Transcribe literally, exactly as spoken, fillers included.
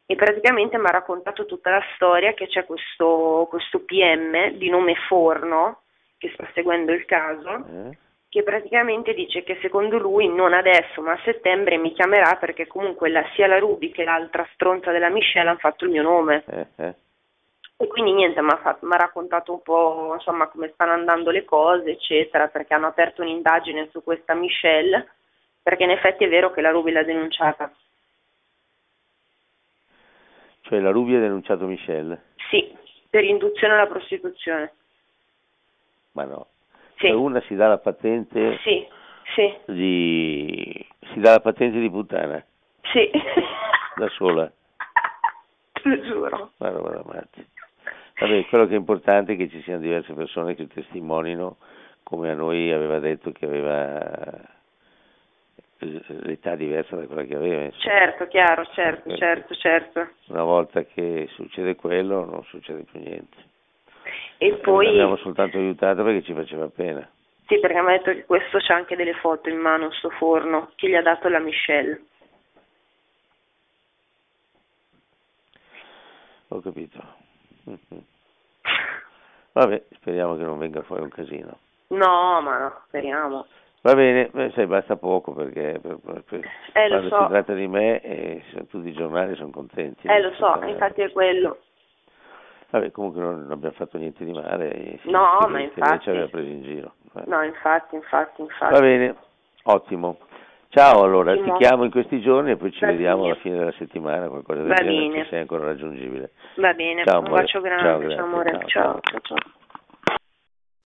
e praticamente mi ha raccontato tutta la storia che c'è questo, questo P M di nome Forno che sta seguendo il caso, Eh? che praticamente dice che secondo lui non adesso ma a settembre mi chiamerà perché comunque la, sia la Ruby che l'altra stronza della Michelle hanno fatto il mio nome. Eh, eh. E quindi niente, mi ha raccontato un po' insomma come stanno andando le cose, eccetera, perché hanno aperto un'indagine su questa Michelle, perché in effetti è vero che la Ruby l'ha denunciata. Cioè la Ruby ha denunciato Michelle? Sì, per induzione alla prostituzione. Ma no. Sì. Cioè una si dà la patente Sì, sì, di... si dà la patente di puttana? sì. Da sola? Te lo giuro. Ma roba da matti. Vabbè, quello che è importante è che ci siano diverse persone che testimonino, come a noi aveva detto che aveva l'età diversa da quella che aveva. Insomma. Certo, chiaro, certo, Perché certo, certo. una volta che succede quello non succede più niente. E poi... L'abbiamo soltanto aiutato perché ci faceva pena. Sì, perché mi ha detto che questo c'ha anche delle foto in mano, sto Forno, che gli ha dato la Michelle. Ho capito. Mm-hmm. Vabbè, speriamo che non venga fuori un casino. No, ma no, speriamo. Va bene, beh, sai, basta poco perché per, per, per, Eh, quando lo so. si tratta di me eh, tutti i giornali sono contenti. Eh, lo so, infatti è quello. Vabbè, comunque non, non abbiamo fatto niente di male. E sì, No, che ma lei, che lei ci infatti. aveva preso in giro. Eh. No, infatti, infatti, infatti. Va bene, ottimo. Ciao, allora, Ottimo. ti chiamo in questi giorni e poi ci Va vediamo bene. alla fine della settimana, qualcosa del Va genere, bene. se sei ancora raggiungibile. Va bene, Ciao, un amore. bacio grande, Ciao, ciao grazie. amore, Ciao, ciao, ciao. ciao, ciao.